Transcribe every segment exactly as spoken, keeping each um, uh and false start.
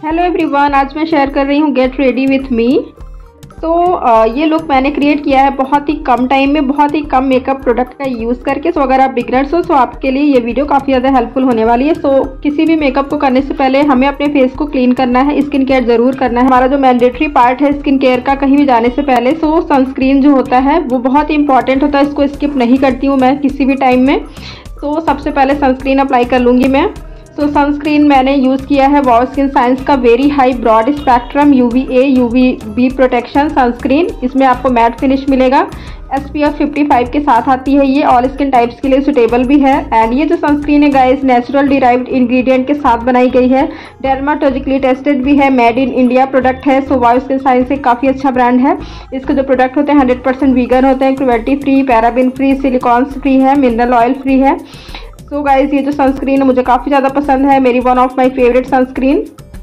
Hello everyone, आज मैं share कर रही हूँ गेट रेडी विथ मी। तो ये लुक मैंने क्रिएट किया है बहुत ही कम टाइम में, बहुत ही कम मेकअप प्रोडक्ट का यूज़ करके। सो अगर आप बिगनर्स हो तो आपके लिए ये वीडियो काफ़ी ज़्यादा हेल्पफुल होने वाली है। सो किसी भी मेकअप को करने से पहले हमें अपने फेस को क्लीन करना है, स्किन केयर ज़रूर करना है। हमारा जो मैंडेटरी पार्ट है स्किन केयर का कहीं भी जाने से पहले, सो सनस्क्रीन जो होता है वो बहुत ही इंपॉर्टेंट होता है। इसको स्किप नहीं करती हूँ मैं किसी भी टाइम में। तो सबसे पहले सनस्क्रीन अप्लाई कर लूँगी मैं। सो so, सनस्क्रीन मैंने यूज़ किया है वाव स्किन साइंस का very high broad spectrum UV A UV B protection sunscreen. इसमें आपको मैट फिनिश मिलेगा। S P F fifty five के साथ आती है। ये ऑल स्किन टाइप्स के लिए सुटेबल भी है। एंड ये जो सनस्क्रीन है गाइस नेचुरल डिराइव्ड इंग्रेडिएंट के साथ बनाई गई है, डर्माटोलॉजिकली टेस्टेड भी है, मेड इन इंडिया प्रोडक्ट है। सो वाव स्किन साइंस एक काफ़ी अच्छा ब्रांड है। इसके जो प्रोडक्ट होते हैं हंड्रेड परसेंट वीगन होते हैं, cruelty free, paraben free, silicones free है, मिनरल ऑयल फ्री है। सो so गाइस ये जो सनस्क्रीन है मुझे काफ़ी ज़्यादा पसंद है, मेरी one of my favourite sunscreen.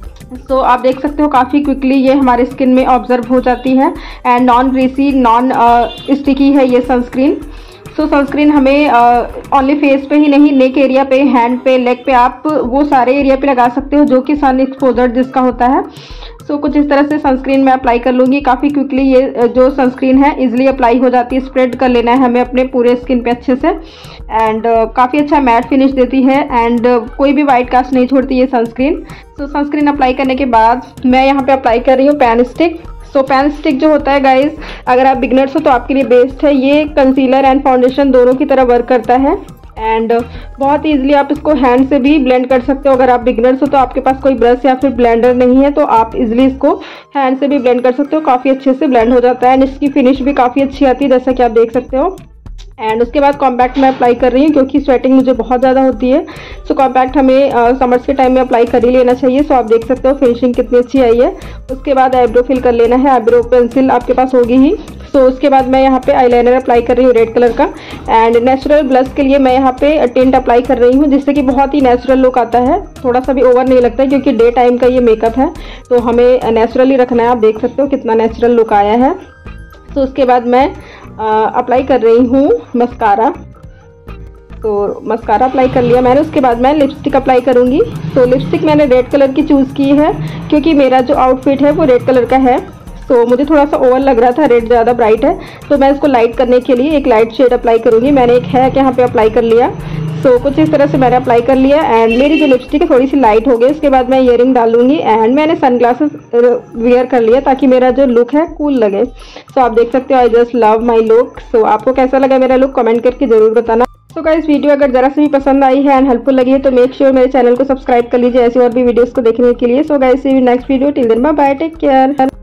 So आप देख सकते हो काफ़ी क्विकली ये हमारे स्किन में ऑब्जर्व हो जाती है and non greasy non sticky है ये सनस्क्रीन। सो सनस्क्रीन हमें ओनली फेस पे ही नहीं, नेक एरिया पे, हैंड पे, लेग पे, आप वो सारे एरिया पे लगा सकते हो जो कि सन एक्सपोजर जिसका होता है। सो so, कुछ इस तरह से सनस्क्रीन मैं अप्लाई कर लूँगी। काफ़ी क्विकली ये जो सनस्क्रीन है इजीली अप्लाई हो जाती है। स्प्रेड कर लेना है हमें अपने पूरे स्किन पे अच्छे से। एंड uh, काफ़ी अच्छा मैट फिनिश देती है एंड uh, कोई भी वाइट कास्ट नहीं छोड़ती ये sunscreen. So so, sunscreen apply करने के बाद मैं यहाँ पे अप्लाई कर रही हूँ pan stick. So pan stick जो होता है गाइज, अगर आप बिगनर्स हो तो आपके लिए बेस्ट है। ये कंसीलर एंड फाउंडेशन दोनों की तरह वर्क करता है एंड बहुत ईजिली आप इसको हैंड से भी ब्लेंड कर सकते हो। अगर आप बिगनर्स हो तो आपके पास कोई ब्रश या फिर ब्लेंडर नहीं है तो आप इजीली इसको हैंड से भी ब्लेंड कर सकते हो। काफ़ी अच्छे से ब्लेंड हो जाता है एंड इसकी फिनिश भी काफ़ी अच्छी आती है जैसा कि आप देख सकते हो। एंड उसके बाद कॉम्पैक्ट मैं अप्लाई कर रही हूँ क्योंकि स्वेटिंग मुझे बहुत ज़्यादा होती है। सो कॉम्पैक्ट हमें समर्स के टाइम में अप्लाई कर ही लेना चाहिए। सो आप देख सकते हो फिनिशिंग कितनी अच्छी आई है। उसके बाद आईब्रो फिल कर लेना है, आईब्रो पेंसिल आपके पास होगी ही। सो so, उसके बाद मैं यहाँ पे आईलाइनर अप्लाई कर रही हूँ रेड कलर का। एंड नेचुरल ब्लश के लिए मैं यहाँ पे टिंट अप्लाई कर रही हूँ जिससे कि बहुत ही नेचुरल लुक आता है, थोड़ा सा भी ओवर नहीं लगता है क्योंकि डे टाइम का ये मेकअप है तो हमें नेचुरली रखना है। आप देख सकते हो कितना नेचुरल लुक आया है। तो so, उसके बाद मैं अप्लाई कर रही हूँ मस्कारा। तो मस्कारा अप्लाई कर लिया मैंने। उसके बाद मैं लिपस्टिक अप्लाई करूँगी। तो लिपस्टिक मैंने रेड कलर की चूज़ की है क्योंकि मेरा जो आउटफिट है वो रेड कलर का है। तो मुझे थोड़ा सा ओवर लग रहा था, रेड ज़्यादा ब्राइट है तो मैं इसको लाइट करने के लिए एक लाइट शेड अप्लाई करूँगी। मैंने एक है यहाँ पे अप्लाई कर लिया। सो so, कुछ इस तरह से मैंने अप्लाई कर लिया एंड मेरी जो लिपस्टिक है थोड़ी सी लाइट हो गई। उसके बाद मैं ईयरिंग डालूंगी एंड मैंने सनग्लासेस वेयर कर लिया ताकि मेरा जो लुक है कूल लगे। सो so, आप देख सकते हो I just love my look. So आपको कैसा लगा मेरा लुक कमेंट करके ज़रूर बताना। तो गाइस वीडियो अगर जरा से भी पसंद आई है एंड हेल्पफुल लगी है तो मेक श्योर मेरे चैनल को सब्सक्राइब कर लीजिए ऐसी और भी वीडियोज़ को देखने के लिए। So guys see you next video, till then bye bye, take care.